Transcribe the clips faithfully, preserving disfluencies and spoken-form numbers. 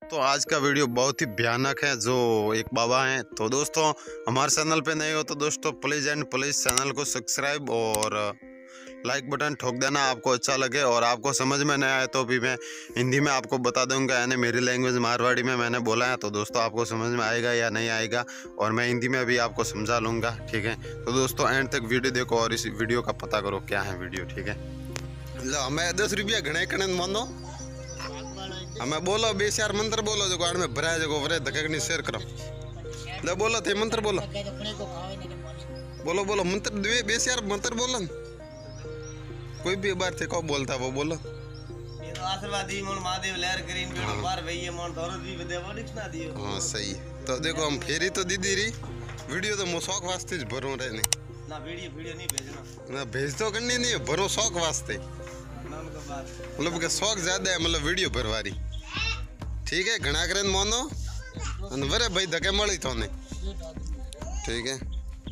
तो आज का वीडियो बहुत ही भयानक है। जो एक बाबा हैं, तो दोस्तों हमारे चैनल पे नहीं हो तो दोस्तों प्लीज़ एंड प्लीज़ चैनल को सब्सक्राइब और लाइक बटन ठोक देना आपको अच्छा लगे। और आपको समझ में नहीं आए तो भी मैं हिंदी में आपको बता दूंगा, यानी मेरी लैंग्वेज मारवाड़ी में मैंने बोला है, तो दोस्तों आपको समझ में आएगा या नहीं आएगा और मैं हिंदी में भी आपको समझा लूँगा। ठीक है, तो दोस्तों एंड तक वीडियो देखो और इस वीडियो का पता करो क्या है वीडियो। ठीक है, लो हमें दस रुपया घने कने मानो हमें बोलो बे चार मंत्र बोलो जो गाड़ में भरा जो वरे धककनी शेयर करो। ले बोलो थे मंत्र बोलो बोलो बोलो मंत्र दे बे चार मंत्र बोलो कोई भी बार थे को बोलता वो बोलो। ये तो आशीर्वाद दी मोन महादेव लहर ग्रीन बेड़ो पार भईए मोन धरो दी दे वो दिखना दियो। हां सही। तो देखो हम फेरी तो दीदी री वीडियो तो मो शौक वास्ते भरो रहे नहीं ना वीडियो वीडियो नहीं भेजना ना भेज तो करनी नहीं भरो शौक वास्ते मतलब के शौक ज्यादा है मतलब वीडियो भरवारी। ठीक है घना करे मोनो वरे भाई धके मળી थोने। ठीक है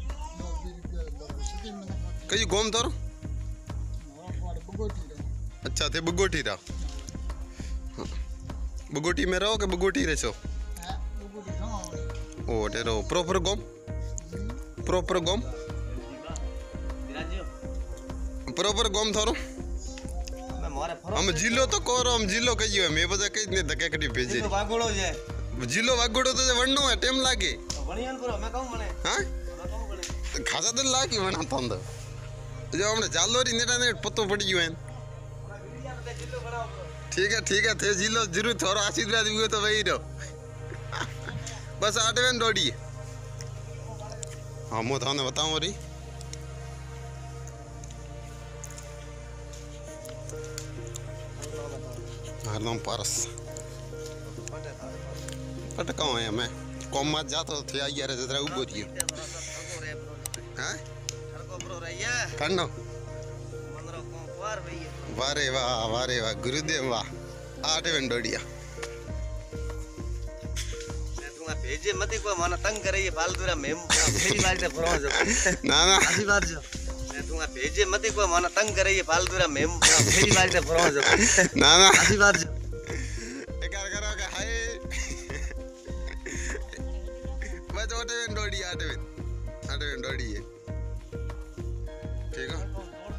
कई गोम तोर अच्छा थे बगोटी रहा बगोटी में रहो के बगोटी रहे छो ओ टेरो प्रॉपर गोम प्रॉपर गोम प्रॉपर गोम थोरो हम जिलो तो कोरो हम जिलो कहियो मैं बजा कई ने धके कटी भेजे तो वागोड़ो जे जिलो वागोड़ो तो वणनो है टाइम लागे वणियन करो मैं कहूं मने हां मैं कहूं मने खासा दिन लागी वणा तंद जो हमने जालोरी नेटा ने पत्तो पड़ी गयो है। ठीक है ठीक है थे जिलो जरूर थोरो आशीर्वाद हुए तो वही रहो बस आठवें डोडी हां मो थाने बताऊं री नाम पारस पटका है मैं कॉम मत जातो थे यार जरा उबो रियो हां ठरको ब्रो रहिया कन्नो मंदरो को पार भईए वारे वाह वारे वाह गुरुदेव वाह आठ वेंडोडिया मैं तुम भेजे मत को माना तंग करे ये फालतूरा मेम मेरी बात से फरो जो ना ना अच्छी बात जो मैं तुम भेजे मत को माना तंग करे ये फालतूरा मेम मेरी बात से फरो जो ना ना अच्छी बात जो एकार करो के हाय बस आठ वेंडोडिया आठ वें आठ वेंडोडी है। ठीक है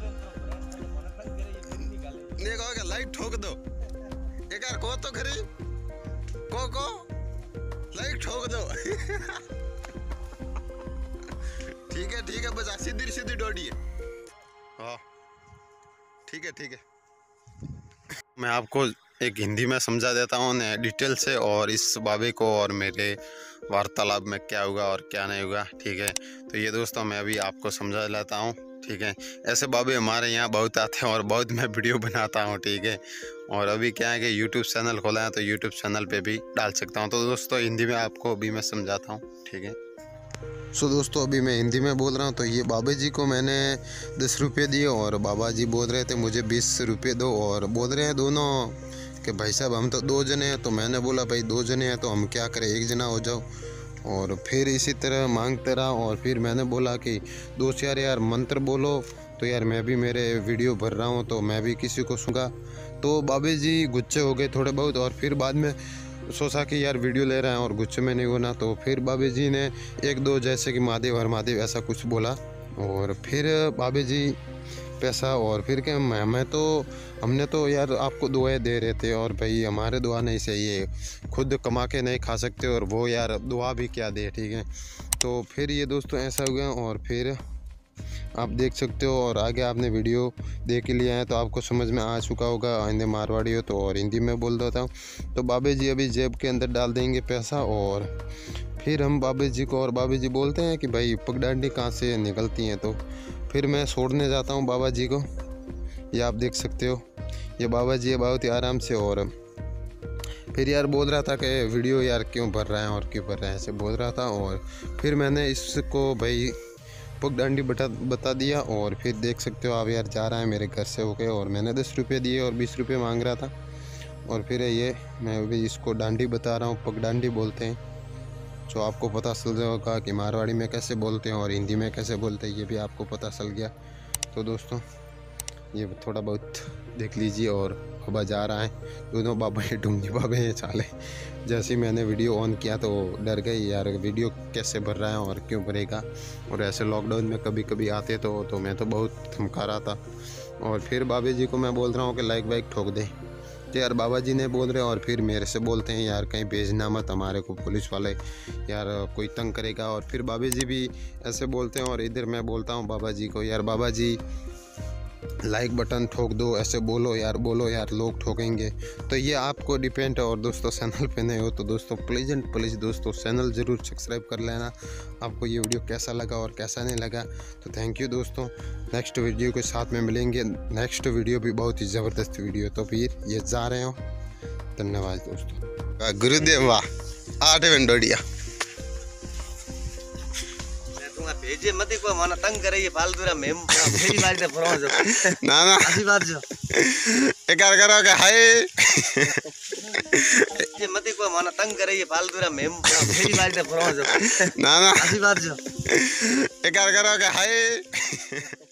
ने कहो के लाइट ठोक दो एक बार को तो खरी को को लाइट ठोक दो ठीक है ठीक है बस सीधी सीधी डोडी है। हाँ ठीक है ठीक है मैं आपको एक हिंदी में समझा देता हूँ ने डिटेल से और इस बाबे को और मेरे वार्तालाप में क्या होगा और क्या नहीं होगा। ठीक है, तो ये दोस्तों मैं अभी आपको समझा लेता हूँ। ठीक है, ऐसे बाबे हमारे यहाँ बहुत आते हैं और बहुत मैं वीडियो बनाता हूँ। ठीक है, और अभी क्या है कि यूट्यूब चैनल खोला है तो यूट्यूब चैनल पे भी डाल सकता हूँ। तो दोस्तों हिंदी में आपको अभी मैं समझाता हूँ। ठीक है, सो दोस्तों अभी मैं हिंदी में बोल रहा हूँ। तो ये बाबा जी को मैंने दस रुपये दिए और बाबा जी बोल रहे थे मुझे बीस रुपये दो और बोल रहे हैं दोनों कि भाई साहब हम तो दो जने हैं। तो मैंने बोला भाई दो जने हैं तो हम क्या करें एक जना हो जाओ। और फिर इसी तरह मांगते रहा और फिर मैंने बोला कि दोस्त यार यार मंत्र बोलो तो यार मैं भी मेरे वीडियो भर रहा हूँ तो मैं भी किसी को सुनगा। तो बाबा जी गुस्से हो गए थोड़े बहुत और फिर बाद में सोचा कि यार वीडियो ले रहे हैं और गुस्से में नहीं होना। तो फिर बाबा जी ने एक दो जैसे कि महादेव हर महादेव ऐसा कुछ बोला और फिर बाबा जी पैसा और फिर क्या मैं तो हमने तो यार आपको दुआएं दे रहे थे और भाई हमारे दुआ नहीं चाहिए, खुद कमा के नहीं खा सकते और वो यार दुआ भी क्या दे। ठीक है, तो फिर ये दोस्तों ऐसा हो गया और फिर आप देख सकते हो और आगे आपने वीडियो देख लिया है तो आपको समझ में आ चुका होगा। आइंदे मारवाड़ी हो तो और हिंदी में बोल देता हूँ। तो बाबा जी अभी जेब के अंदर डाल देंगे पैसा और फिर हम बाबा जी को और बाबा जी बोलते हैं कि भाई पगडंडी कहाँ से निकलती हैं। तो फिर मैं छोड़ने जाता हूँ बाबा जी को, ये आप देख सकते हो ये बाबा जी है बहुत ही आराम से। और फिर यार बोल रहा था कि वीडियो यार क्यों भर रहे हैं और क्यों भर रहे हैं ऐसे बोल रहा था। और फिर मैंने इसको भाई पगडंडी बता बता दिया और फिर देख सकते हो आप यार जा रहा है मेरे घर से होके और मैंने दस रुपये दिए और बीस रुपये मांग रहा था। और फिर ये मैं भी इसको डांडी बता रहा हूँ, पगडंडी बोलते हैं। जो आपको पता चल जाएगा कि मारवाड़ी में कैसे बोलते हैं और हिंदी में कैसे बोलते हैं ये भी आपको पता चल गया। तो दोस्तों ये थोड़ा बहुत देख लीजिए। और बाबा जा रहा है, दोनों बाबा हैं, डूंगी बाबे हैं, चाले जैसे ही मैंने वीडियो ऑन किया तो डर गई यार, वीडियो कैसे भर रहा है और क्यों भरेगा। और ऐसे लॉकडाउन में कभी कभी आते तो तो मैं तो बहुत थमका रहा था। और फिर बाबा जी को मैं बोल रहा हूँ कि लाइक वाइक ठोक दें, तो यार बाबा जी ने बोल रहे हैं और फिर मेरे से बोलते हैं यार कहीं भेजना मत, हमारे को पुलिस वाले यार कोई तंग करेगा। और फिर बाबा जी भी ऐसे बोलते हैं और इधर मैं बोलता हूँ बाबा जी को यार बाबा जी लाइक बटन ठोक दो, ऐसे बोलो यार, बोलो यार, लोग ठोकेंगे। तो ये आपको डिपेंड है। और दोस्तों चैनल पे नए हो तो दोस्तों प्लीज़ एंड प्लीज़ दोस्तों चैनल ज़रूर सब्सक्राइब कर लेना। आपको ये वीडियो कैसा लगा और कैसा नहीं लगा तो थैंक यू दोस्तों। नेक्स्ट वीडियो के साथ में मिलेंगे। नेक्स्ट वीडियो भी बहुत ही ज़बरदस्त वीडियो। तो फिर ये जा रहे हो, धन्यवाद दोस्तों। गुरुदेव वाह आठ मिनट डोडिया भेजे मत को माना तंग करे ये फालतू रा मेम फेरी बारी ते फरो जो ना ना आसी बात जो एक कर करो के हाय ये मत को माना तंग करे ये फालतू रा मेम फेरी बारी ते फरो जो ना ना आसी बात जो एक कर करो के हाय